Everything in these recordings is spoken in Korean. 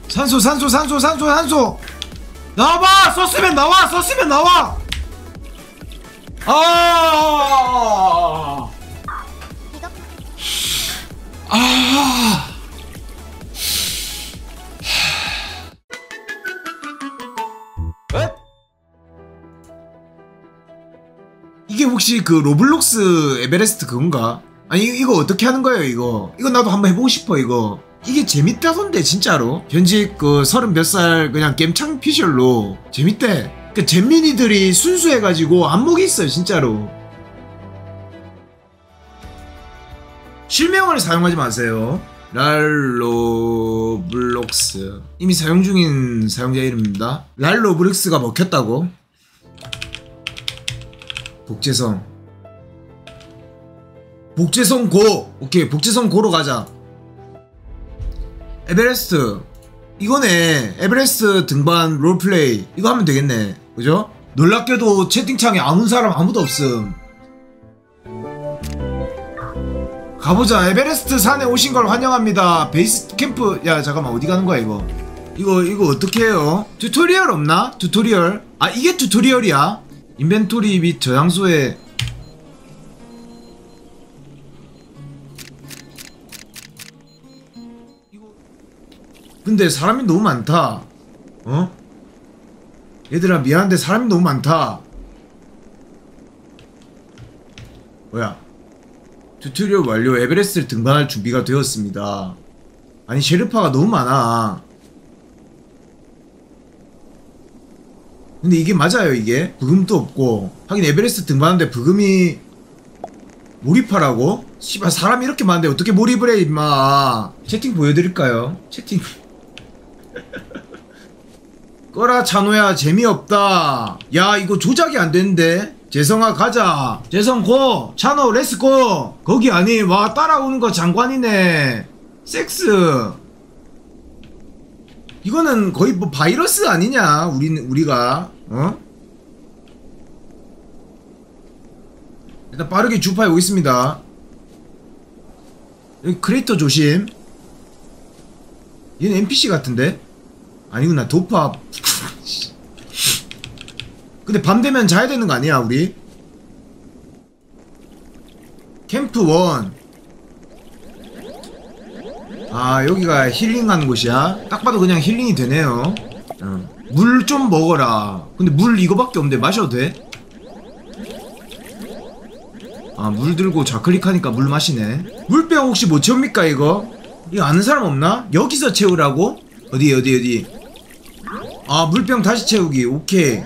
산소 산소 산소 산소 산소 나와봐. 썼으면 나와. 썼으면 나와. 아 이게 혹시 그 로블록스 에베레스트 그건가? 아니 이거 어떻게 하는 거예요 이거? 이거 나도 한번 해보고 싶어 이거. 이게 재밌다던데 진짜로. 현직 그 30몇 살 그냥 겜창 피셜로 재밌대. 그 잼민이들이 순수해가지고 안목이 있어요 진짜로. 실명을 사용하지 마세요. 랄로블록스 이미 사용 중인 사용자 이름입니다. 랄로블록스가 먹혔다고? 복제성 고! 오케이 복제성 고로 가자. 에베레스트 이거네. 에베레스트 등반 롤플레이 이거 하면 되겠네. 그죠? 놀랍게도 채팅창에 아무 사람 아무도 없음. 가보자. 에베레스트 산에 오신 걸 환영합니다. 베이스 캠프. 야 잠깐만 어디 가는 거야 이거. 이거 어떻게 해요? 튜토리얼 없나? 튜토리얼. 아 이게 튜토리얼이야? 인벤토리 및 저장소에 근데 사람이 너무 많다. 어? 얘들아 미안한데 사람이 너무 많다. 뭐야? 튜토리얼 완료. 에베레스트를 등반할 준비가 되었습니다. 아니 셰르파가 너무 많아. 근데 이게 맞아요 이게? 부금도 없고. 하긴 에베레스트 등반하는데 부금이 몰입하라고? 씨발 사람이 이렇게 많은데 어떻게 몰입을 해 임마. 채팅 보여드릴까요? 채팅 꺼라 찬호야 재미없다. 야 이거 조작이 안되는데. 재성아 가자. 재성 고. 찬호 렛츠고. 거기 아니 와 따라오는 거 장관이네. 섹스 이거는 거의 뭐 바이러스 아니냐 우리가. 어? 일단 빠르게 주파에 오겠습니다. 여기 크리에이터 조심. 얘는 NPC 같은데? 아니구나 도파. 근데 밤 되면 자야 되는 거 아니야 우리? 캠프 1. 아 여기가 힐링하는 곳이야? 딱 봐도 그냥 힐링이 되네요. 물 좀 먹어라. 근데 물 이거밖에 없는데 마셔도 돼? 아 물 들고 좌클릭하니까 물 마시네. 물병 혹시 못 채웁니까 이거? 이거 아는 사람 없나? 여기서 채우라고? 어디 아 물병 다시 채우기. 오케이.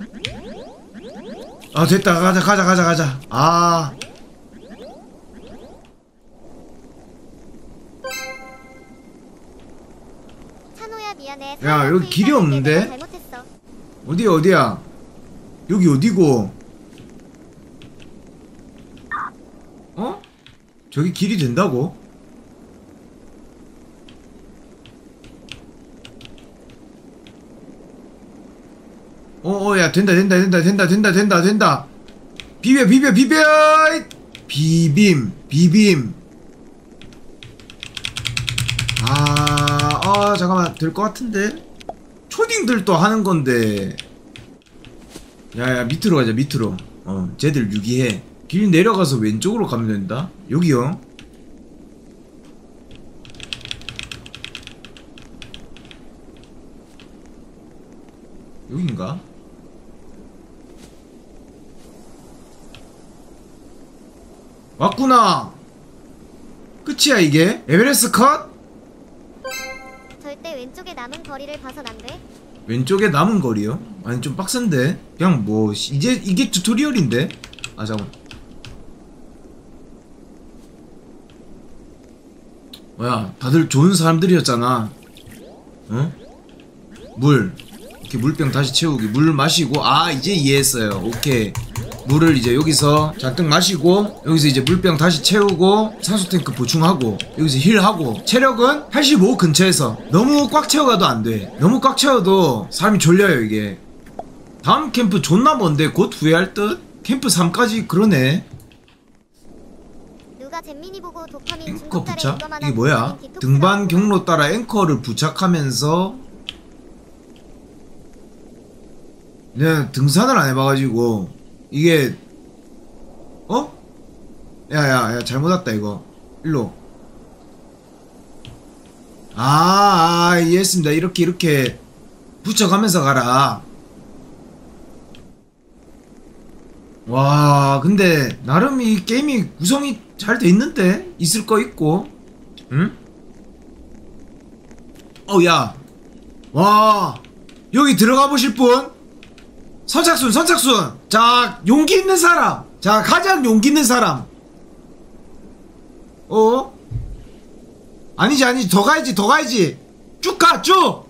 아 됐다. 가자. 아 찬호야 미안해. 야 여기 길이 없는데? 어디야 여기 어디고? 어? 저기 길이 된다고? 야 된다. 비벼 비빔. 잠깐만 될 것 같은데? 초딩들도 하는 건데. 야야 밑으로 가자 밑으로. 쟤들 유기해. 길 내려가서 왼쪽으로 가면 된다. 여기요. 여긴가? 왔구나. 끝이야 이게? 에베레스트 컷? 절대 왼쪽에 남은 거리를 봐선 안 돼. 왼쪽에 남은 거리요? 아니 좀 빡센데? 그냥 뭐 이제 이게 튜토리얼인데? 아 잠깐만. 뭐야 다들 좋은 사람들이었잖아. 어? 물 이렇게 물병 다시 채우기. 물 마시고. 아 이제 이해했어요. 오케이. 물을 이제 여기서 잔뜩 마시고 여기서 이제 물병 다시 채우고 산소 탱크 보충하고 여기서 힐하고. 체력은 85 근처에서. 너무 꽉 채워가도 안돼. 너무 꽉 채워도 사람이 졸려요 이게. 다음 캠프 존나 먼데 곧 후회할 듯? 캠프 3까지 그러네. 누가 잼민이 보고 도파민 앵커 중독자래 부착? 이거만 이게 뭐야? 등반 경로 따라 앵커를 부착하면서 내가 등산을 안 해봐가지고 이게 어? 야야야 잘못 왔다 이거 일로 이해했습니다. 이렇게 붙여가면서 가라. 와 근데 나름 이 게임이 구성이 잘 돼 있는데 있을 거 있고 응? 야 와 여기 들어가 보실 분 선착순 자 용기 있는 사람 자 가장 용기 있는 사람 아니지 더 가야지 쭉 가 쭉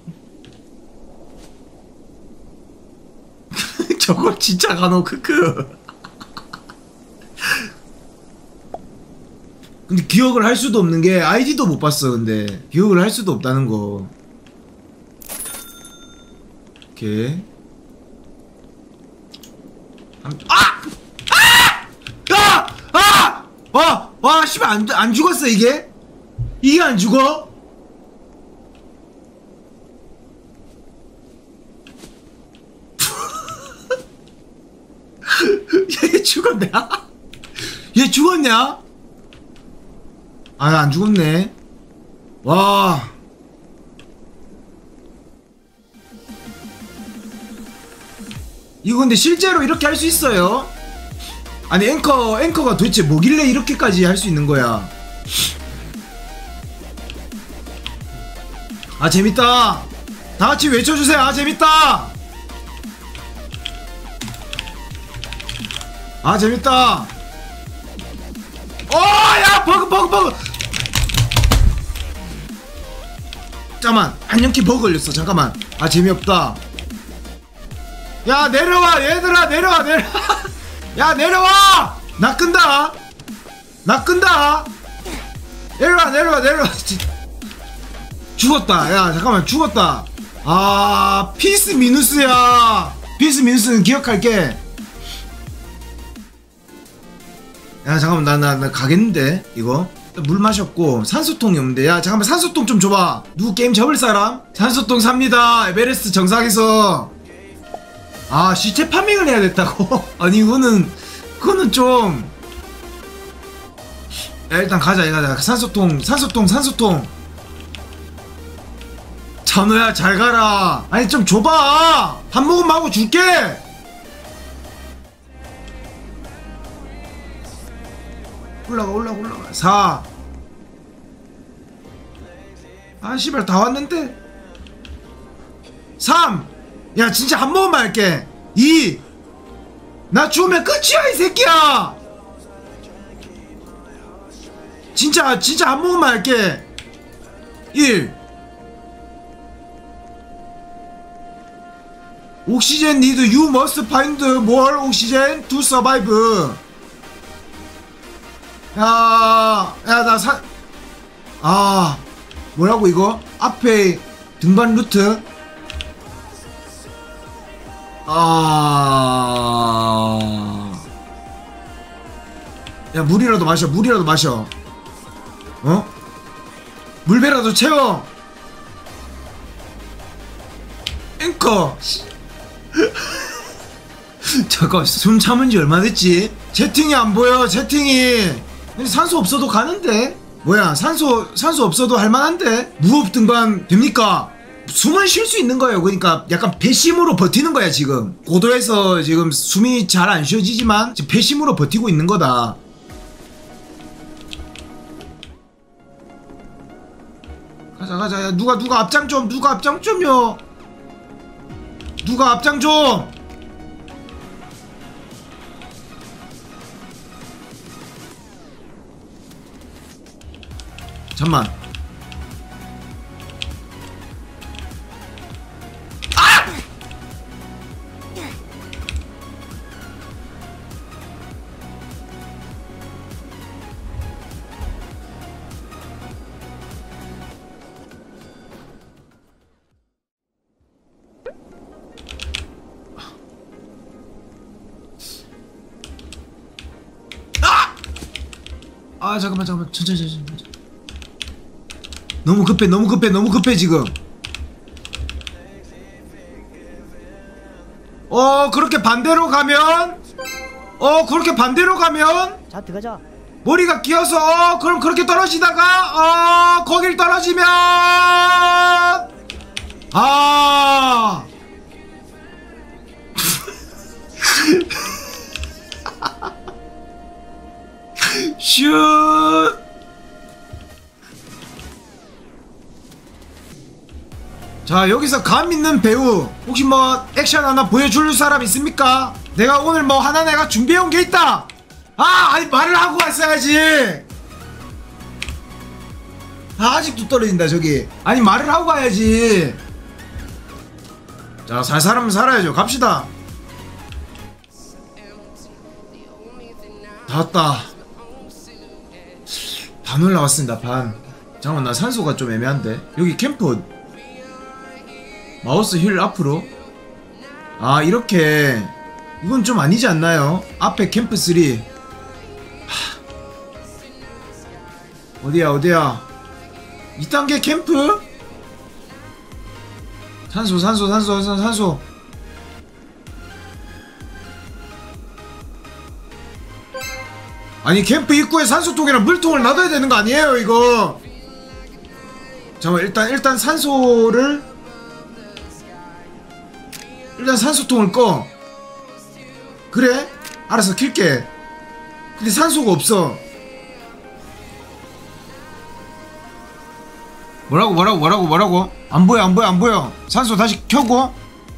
저거 진짜 가노 크크 근데 기억을 할 수도 없는 게 아이디도 못 봤어. 근데 기억을 할 수도 없다는 거. 오케이. 와, 씨발 안 죽었어 이게? 이게 안 죽어? 얘 죽었냐? 얘 죽었냐? 안 죽었네. 와. 이거 근데 실제로 이렇게 할 수 있어요? 아니 앵커가 도대체 뭐길래 이렇게까지 할 수 있는 거야? 재밌다. 다 같이 외쳐주세요. 재밌다. 재밌다. 야 버그. 잠깐만 한영키 버그 걸렸어. 잠깐만. 재미없다. 야 내려와 얘들아 내려와 야 내려와 나 끈다 내려와 죽었다. 야 잠깐만 죽었다. 피스 미누스야. 피스 미누스는 기억할게. 야 잠깐만 나 가겠는데 이거 물 마셨고 산소통이 없는데. 야 잠깐만 산소통 좀 줘봐. 누구 게임 접을 사람? 산소통 삽니다. 에베레스트 정상에서. 시체 파밍을 해야 됐다고? 아니 그거는 좀. 야 일단 가자. 산소통 찬호야 잘 가라. 아니 좀 줘봐. 한 모금 하고 줄게. 올라가 4. 씨발 다 왔는데. 3. 야 진짜 한 모금만 할게. 2. 나 죽으면 끝이야 이 새끼야. 진짜 한 모금만 할게. 1. 옥시젠 need you must find more oxygen to survive. 뭐라고 이거? 앞에 등반 루트. 야 물이라도 마셔. 물배라도 채워. 앵커. 잠깐 숨 참은 지 얼마 됐지? 채팅이 안 보여. 산소 없어도 가는데? 뭐야 산소 없어도 할만한데? 무호흡 등반 됩니까? 숨은 쉴 수 있는 거예요. 그러니까 약간 배심으로 버티는 거야 지금. 고도에서 지금 숨이 잘 안 쉬어지지만 지금 배심으로 버티고 있는 거다. 가자. 야, 누가 앞장 좀. 누가 앞장 좀. 잠만. 아 잠깐만 천천히. 너무 급해 지금. 그렇게 반대로 가면 자 들어가자. 머리가 끼어서 그럼 그렇게 떨어지다가 거길 떨어지면 슛. 자 여기서 감 있는 배우 혹시 뭐 액션 하나 보여줄 사람 있습니까? 내가 오늘 뭐 하나 내가 준비해온 게 있다. 아니 말을 하고 왔어야지. 아직도 떨어진다 저기. 아니 말을 하고 가야지. 자 살 사람은 살아야죠. 갑시다. 다 왔다. 반 올라왔습니다. 반. 잠깐만 나 산소가 좀 애매한데. 여기 캠프 마우스 휠 앞으로. 이렇게. 이건 좀 아니지 않나요? 앞에 캠프 3. 어디야 2단계 캠프? 산소. 아니 캠프 입구에 산소통이랑 물통을 놔둬야 되는 거 아니에요 이거. 잠깐만 일단 산소통을 꺼. 그래? 알았어 킬게. 근데 산소가 없어. 뭐라고? 안 보여. 산소 다시 켜고.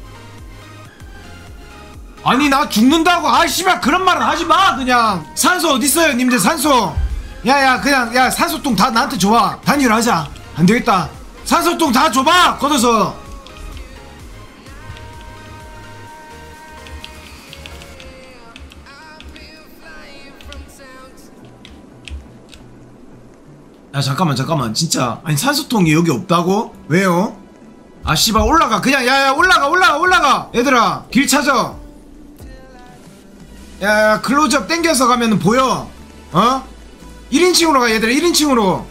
아니 나 죽는다고. 씨발 그런 말은 하지마. 그냥 산소 어딨어요 님들. 산소. 그냥 산소통 다 나한테 줘봐. 단일하자. 안되겠다. 산소통 다 줘봐 걷어서. 야 잠깐만 진짜. 아니 산소통이 여기 없다고? 왜요? 씨발 올라가 그냥. 올라가 얘들아 길 찾아. 클로즈업 땡겨서 가면 보여. 1인칭으로 가 얘들아. 1인칭으로.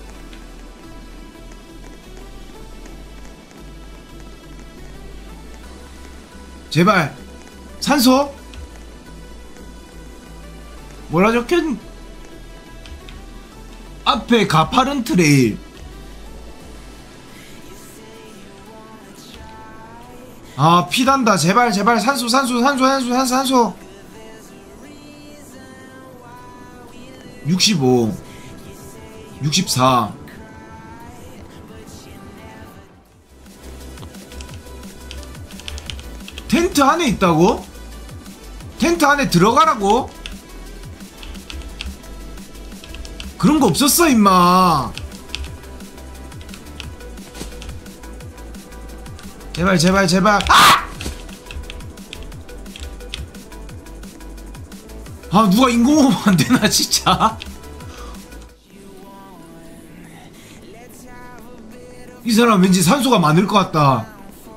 제발 산소. 뭐라 적혔? 앞에 가파른 트레일. 피단다. 제발 산소. 65 64. 텐트 안에 있다고? 텐트 안에 들어가라고? 그런 거 없었어 임마. 제발 누가 인공호흡 안 되나 진짜. 이 사람 왠지 산소가 많을 것 같다.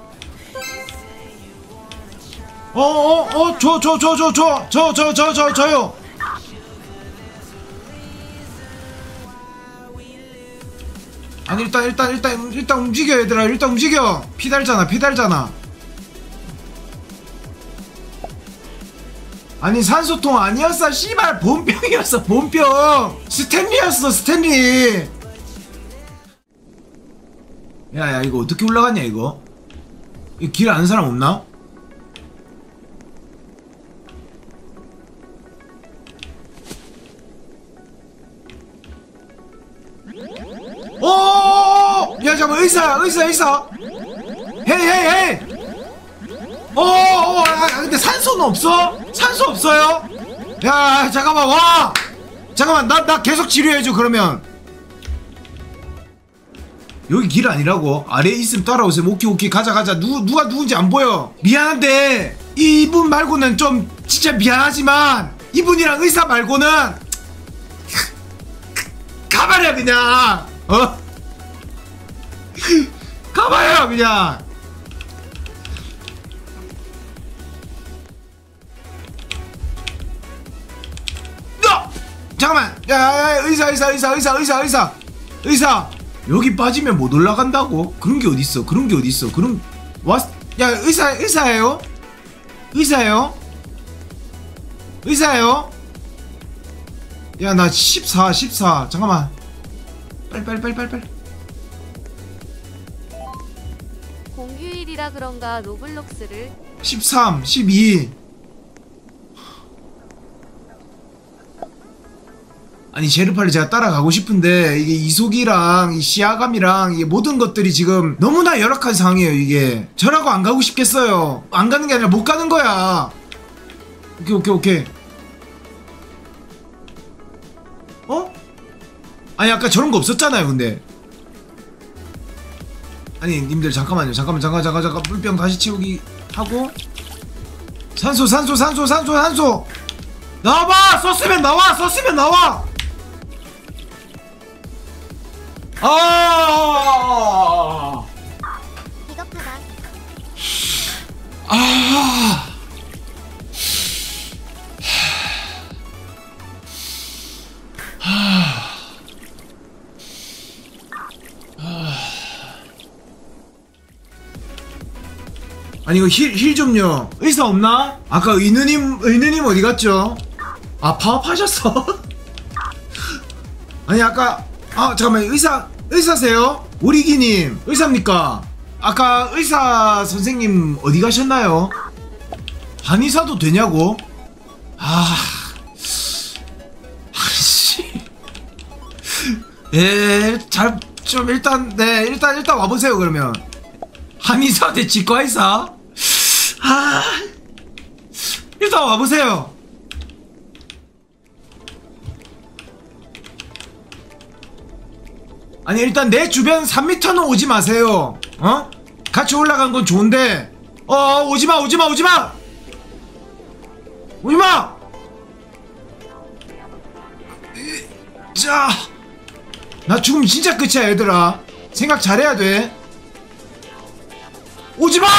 저요. 아니 일단 움직여 얘들아. 일단 움직여. 피 달잖아. 아니 산소통 아니었어 씨발. 보온병이었어. 보온병. 스탠리였어. 스탠리. 야 이거 어떻게 올라가냐 이거. 이 길 아는 사람 없나? 야 잠깐만. 의사. 헤이. 근데 산소는 없어? 산소 없어요? 야 잠깐만. 와 잠깐만. 나 계속 치료해줘 그러면. 여기 길 아니라고? 아래에 있으면 따라오세요. 오케이 가자. 누가 누군지 안 보여. 미안한데 이분 말고는 좀 진짜 미안하지만 이분이랑 의사 말고는 가버려 그냥. 가봐요 그냥. 잠깐만. 야, 의사. 여기 빠지면 못 올라간다고? 그런 게 어딨어? 그런 야, 의사예요? 야, 나 14. 잠깐만. 빨리. 공휴일이라 그런가 로블록스를 13, 12. 아니, 제르팔리 제가 따라가고 싶은데 이게 이속이랑 이 시야감이랑 이게 모든 것들이 지금 너무나 열악한 상황이에요. 이게 저라고 안 가고 싶겠어요. 안 가는 게 아니라 못 가는 거야. 오케이. 어? 아니, 아까 저런 거 없었잖아요. 근데 아니, 님들 잠깐만요. 잠깐. 물병 다시 채우기 하고 산소. 나와봐. 썼으면 나와. 비겁하다. 아니, 이거 힐 좀요. 의사 없나? 아까 의느님 어디 갔죠? 아, 파업하셨어? 아니, 아까 잠깐만, 의사세요? 오리기님 의사입니까? 아까 의사 선생님 어디 가셨나요? 한의사도 되냐고? 일단 와보세요. 그러면 한의사 대 치과의사? 일단 와보세요. 아니, 일단 내 주변 3m는 오지 마세요. 같이 올라간 건 좋은데 오지마. 자, 나 죽으면 진짜 끝이야. 얘들아, 생각 잘해야 돼. 오지마!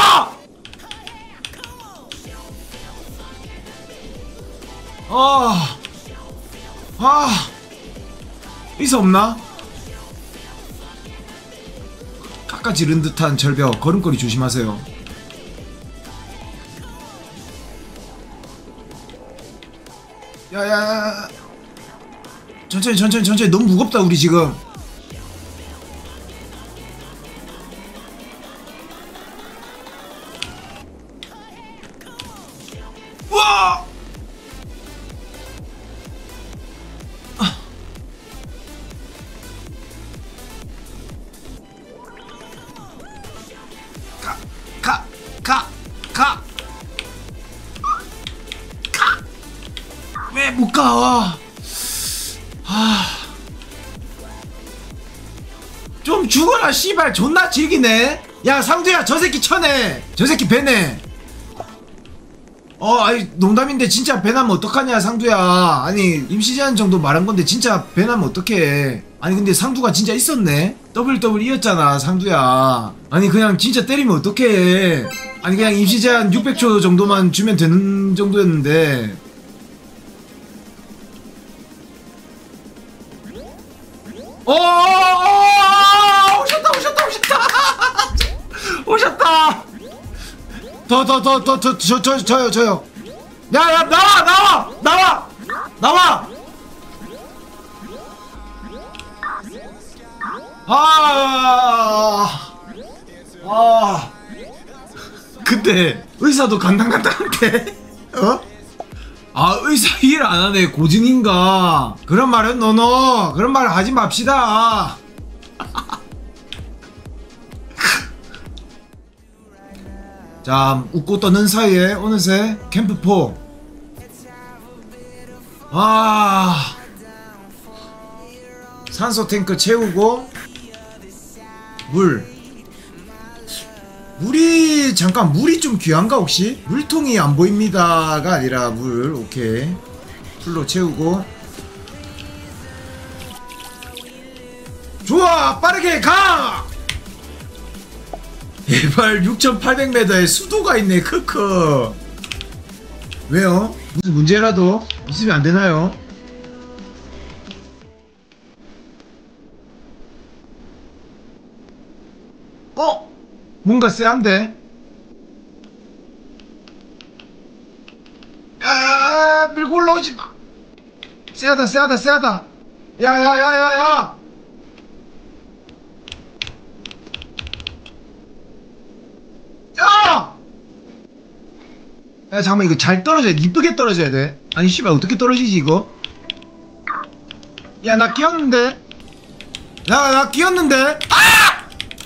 의사 없나? 깎아지른 듯한 절벽, 걸음걸이 조심하세요. 야야야, 천천히. 너무 무겁다 우리 지금. 우와! 왜 못 가? 좀 죽어라 씨발. 존나 즐기네. 야, 상두야, 저 새끼 쳐내. 저 새끼 배네. 아니, 농담인데 진짜 배나면 어떡하냐 상두야. 아니, 임시제한 정도 말한 건데 진짜 배나면 어떡해. 아니, 근데 상두가 진짜 있었네. WWE였잖아 상두야. 아니, 그냥 진짜 때리면 어떡해. 아니, 그냥 임시제한 600초 정도만 주면 되는 정도였는데. 오셨다. 저요. 야, 나와. 근데 의사도 간당간당한데. 의사 일 안 하네. 고증인가? 그런 말은 노노. 그런 말 하지 맙시다. 자, 웃고 떠는 사이에 어느새 캠프4. 산소 탱크 채우고 물이 잠깐, 물이 좀 귀한가 혹시? 물통이 안 보입니다가 아니라 물. 오케이, 풀로 채우고. 좋아, 빠르게 가! 해발 6800m에 수도가 있네. 크크. 왜요? 무슨 문제라도 있으면 안 되나요? 뭔가 쎄한데? 야, 밀고 올라오지 마. 쎄하다, 쎄하다, 쎄하다. 야, 야, 야, 야, 야. 야! 야, 잠깐만, 이거 잘 떨어져야 돼. 이쁘게 떨어져야 돼. 아니, 씨발, 어떻게 떨어지지, 이거? 야, 나 끼었는데? 야, 나 끼었는데? 아!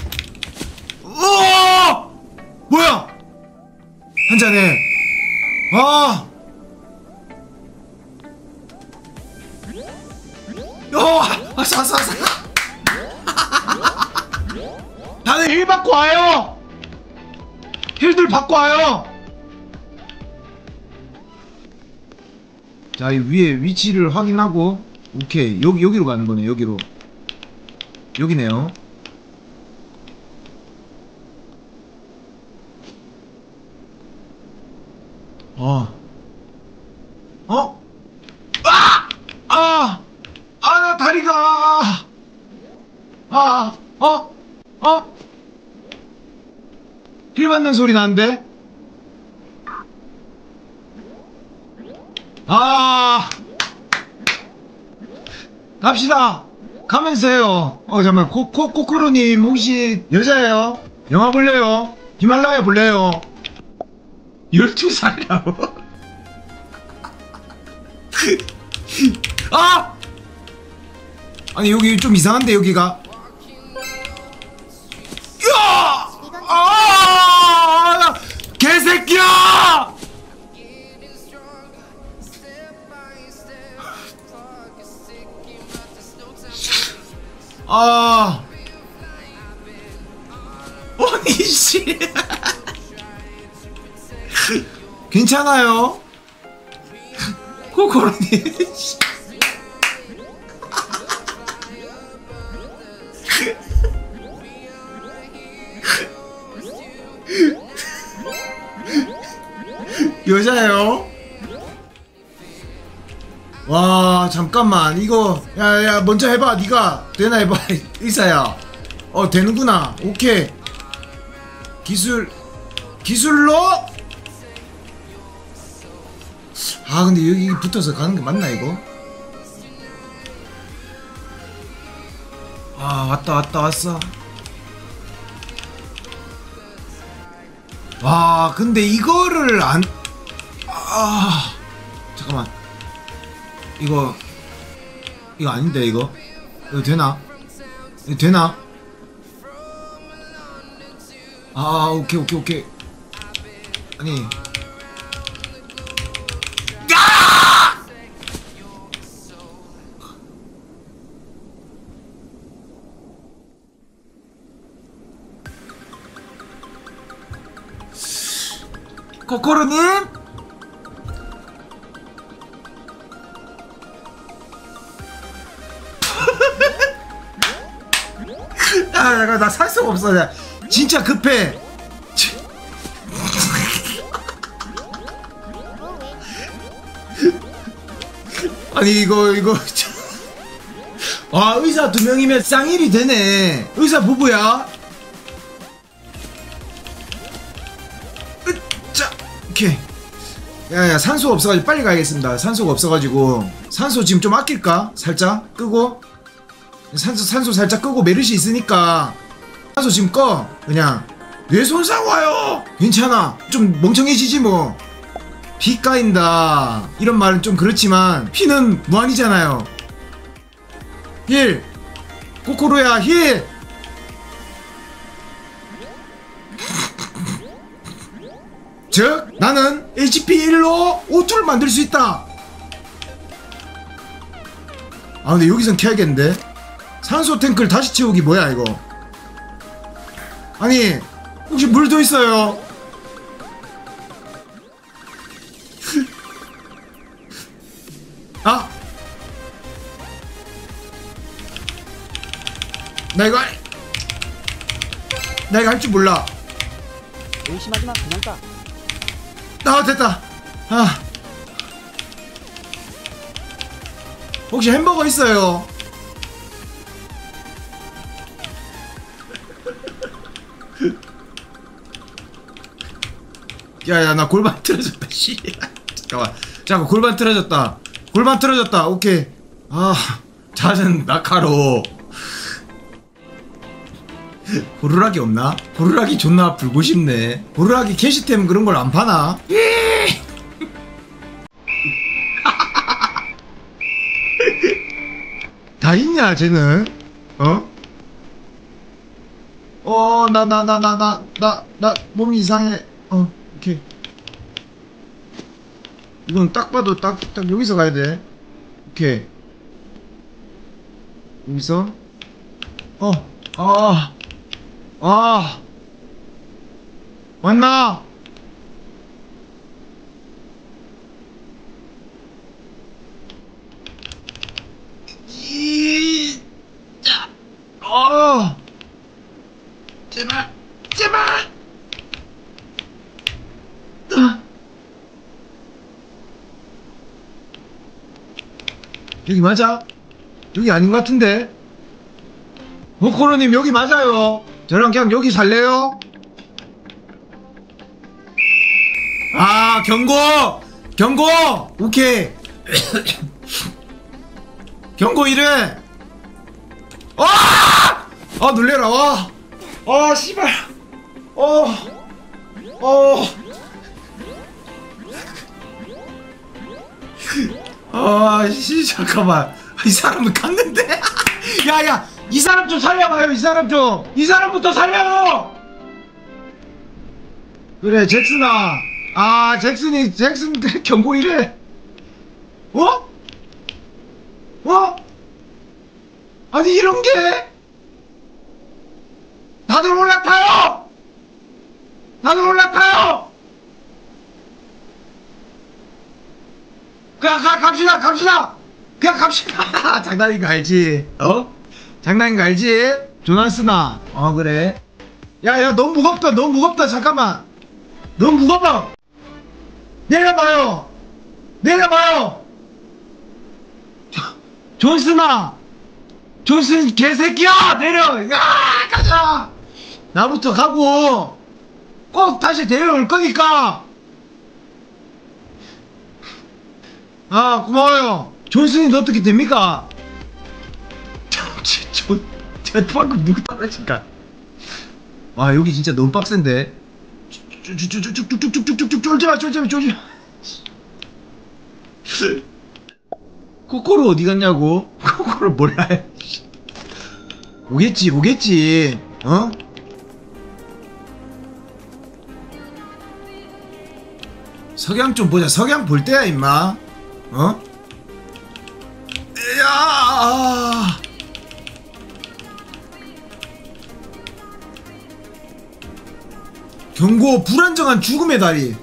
우와! 뭐야? 한잔해. 아! 아싸, 아싸, 아싸. 다들 힐 받고 와요! 힐들 받고 와요! 자, 이 위에 위치를 확인하고, 오케이. 여기로 가는 거네, 여기로. 여기네요. 어? 아! 아! 아, 나 다리가! 힐 받는 소리 나는데? 갑시다! 가면서 해요. 잠깐만, 코코로님, 혹시 여자예요? 영화 볼래요? 히말라야 볼래요? 12살이라고? 아! 아니, 여기 좀 이상한데, 여기가? 야! 아! 개새끼야! 아니, 씨. 괜찮아요? 코코로님. 여자예요? 와, 잠깐만. 이거 야 먼저 해봐. 네가 되나 해봐. 의사야. 되는구나. 오케이. 기술로. 근데 여기 붙어서 가는 게 맞나 이거? 왔어. 와, 근데 이거를 잠깐만. 이거 아닌데, 이거 되나? 이거 되나? 오케이. 아니. 코코로님? 나 살 수가 없어. 나 진짜 급해. 아니, 이거 의사 2명이면 쌍일이 되네. 의사 부부야. 오케이. 야, 산소 없어가지고 빨리 가야겠습니다. 산소가 없어가지고. 산소 지금 좀 아낄까? 살짝 끄고. 산소 살짝 끄고. 메르시 있으니까 산소 지금 꺼. 그냥 뇌 손상 와요. 괜찮아. 좀 멍청해지지 뭐. 피 까인다 이런 말은 좀 그렇지만 피는 무한이잖아요. 힐. 코코로야, 힐. 즉 나는 HP 1로 O2를 만들 수 있다. 근데 여기선 켜야겠는데. 산소 탱크를 다시 채우기 뭐야 이거. 아니, 혹시 물도 있어요? 나 이거 할 줄 몰라. 의심하지마, 그냥 까. 됐다. 혹시 햄버거 있어요? 야야 나 골반 틀어졌다 씨. 잠깐만 골반 틀어졌다. 골반 틀어졌다. 오케이. 아 잦은 낙하로. 호루라기 없나? 호루라기 존나 불고 싶네. 호루라기 캐시템 그런 걸 안 파나? 다 있냐 쟤는? 나 몸이 이상해. 오케이. 이건 딱 봐도 딱 여기서 가야 돼. 오케이. 여기서 왔나? 제발 여기 맞아? 여기 아닌 것 같은데? 호코로님 여기 맞아요. 저랑 그냥 여기 살래요? 아 경고! 오케이. 경고 이래. 놀래라. 씨발. 잠깐만. 이 사람은 갔는데? 야야 이 사람 좀 살려봐요. 이 사람부터 살려. 그래 잭슨아. 잭슨 경고 이래. 아니 이런게 다들 올라타요. 그냥 갑시다. 장난인 거 알지? 장난인 거 알지? 조나스나. 그래. 야 너무 무겁다. 잠깐만. 너무 무겁다. 내려봐요. 존슨 개새끼야. 내려. 가자. 나부터 가고 꼭 다시 데려올 거니까. 고마워요. 존슨이 어떻게 됩니까? 저 방금 누구 따라하실까? 여기 진짜 너무 빡센데. 쭉쭉쭉쭉쭉쭉쭉쭉 쫄지마. 코코로 어디 갔냐고? 코코로 몰라요. 오겠지. 석양 좀 보자. 석양 볼 때야 임마. 경고 불안정한 죽음의 다리.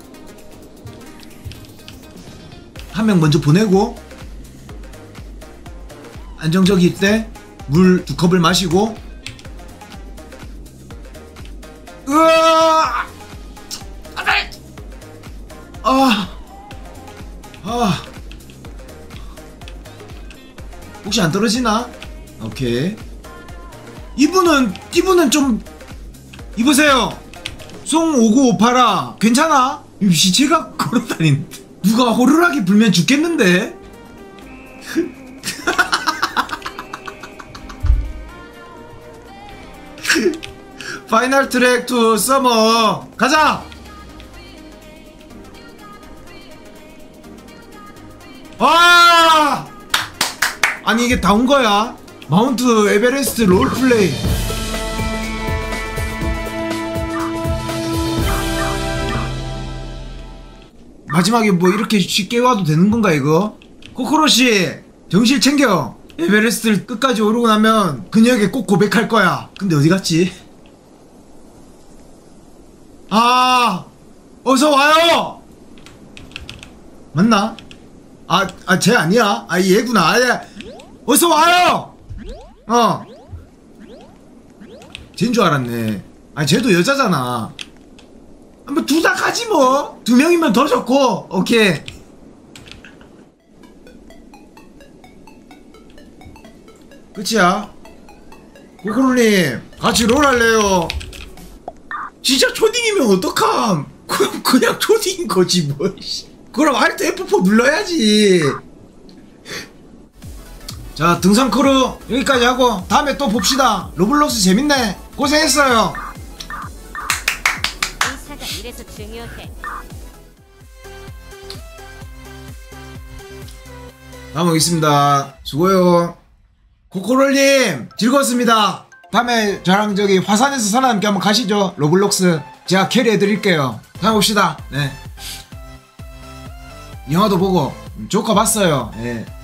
한 명 먼저 보내고 안정적일 때 물 2컵을 마시고. 혹시 안 떨어지나? 오케이. 이분은 좀 입으세요. 송 5958아 괜찮아? 시체가 걸어다니는데 누가 호루라기 불면 죽겠는데? 파이널 트랙 투 서머 가자. 아니 이게 다 온 거야? 마운트 에베레스트 롤플레이. 마지막에 뭐 이렇게 쉽게 와도 되는 건가 이거? 코코로씨 정신 챙겨. 에베레스트를 끝까지 오르고 나면 그녀에게 꼭 고백할 거야. 근데 어디 갔지? 어서 와요. 맞나? 쟤 아니야? 얘구나. 어서 와요. 쟤인 줄 알았네. 쟤도 여자잖아. 뭐 둘 다 가지 뭐. 2명이면 더 좋고. 오케이. 끝이야. 고코로님 같이 롤 할래요? 진짜 초딩이면 어떡함? 그럼 그냥 초딩인 거지 뭐. 그럼 Alt F4 눌러야지. 자, 등산 크루 여기까지 하고 다음에 또 봅시다. 로블록스 재밌네. 고생했어요. 의사가 이래서 중요해. 다음 오겠습니다. 수고해요. 코코롤님 즐거웠습니다. 다음에 저랑 저기 화산에서 살아남기 한번 가시죠. 로블록스 제가 캐리해드릴게요. 다음에 봅시다. 네. 영화도 보고 조커 봤어요. 예.